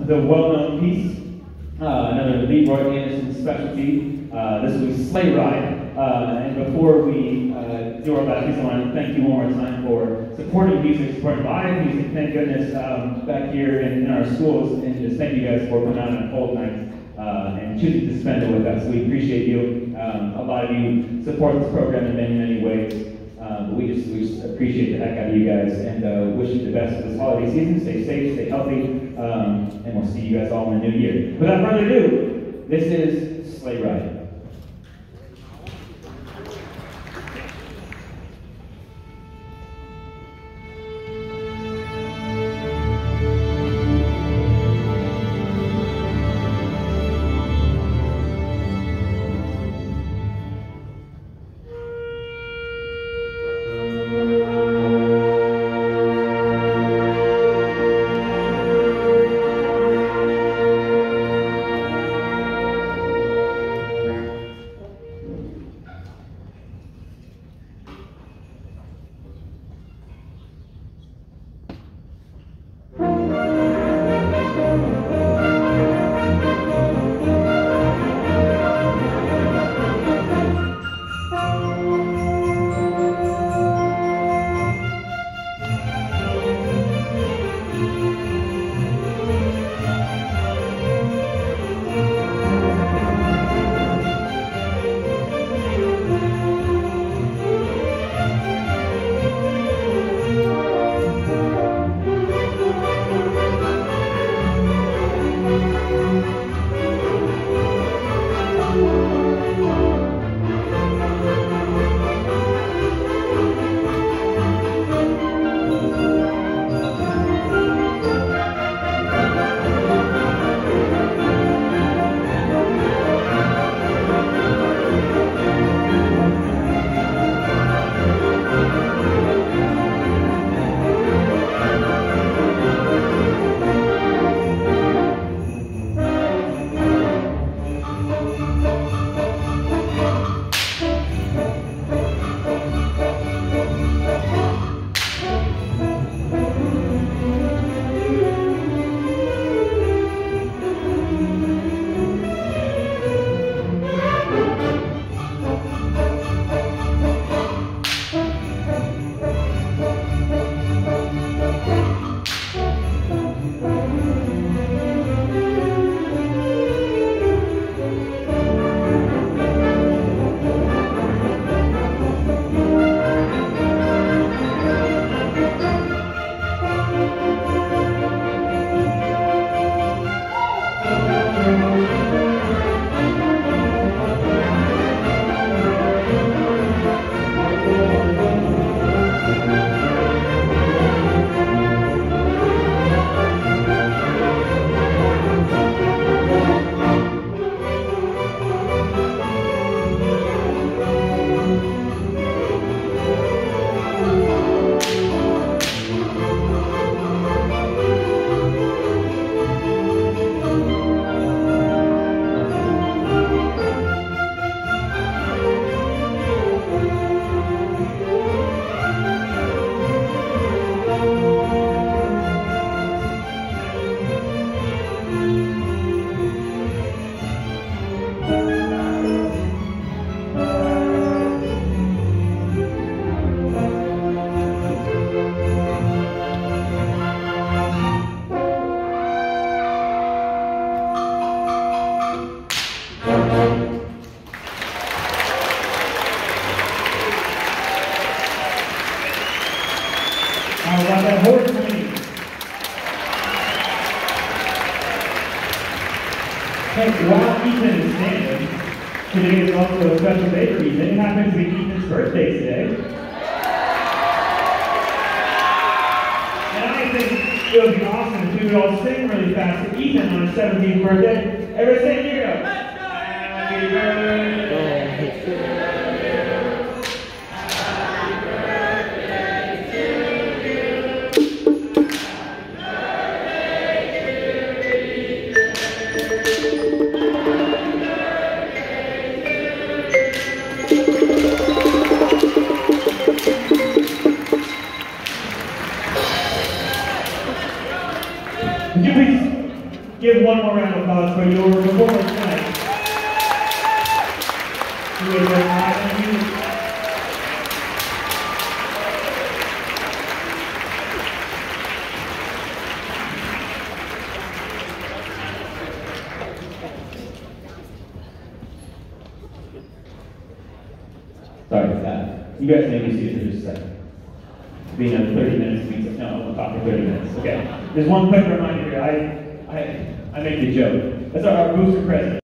the well-known piece, another Leroy Anderson specialty. This will be Sleigh Ride. And before we do our last piece, I want to thank you one more time for supporting music, supporting live music. Thank goodness back here in our schools, and just thank you guys for coming out on cold nights and choosing to spend it with us. We appreciate you. A lot of you support this program in many, many ways. But we just appreciate the heck out of you guys, and wish you the best for this holiday season. Stay safe, stay healthy, and we'll see you guys all in the new year. Without further ado, this is Sleigh Ride. While Ethan is standing, today is also a special day for Ethan. It happens to be Ethan's birthday today. And I think it would be awesome if we would all sing really fast to Ethan on his 17th birthday. Everybody sing, here we go. Let's go! Happy birthday to you. give one more round of applause for your performance tonight. Thank you. Sorry for that. You guys may be seated for just a second. Being a 30 minutes means no, I'm talking 30 minutes. Okay. There's one quick reminder here. I make the joke. That's our booster president.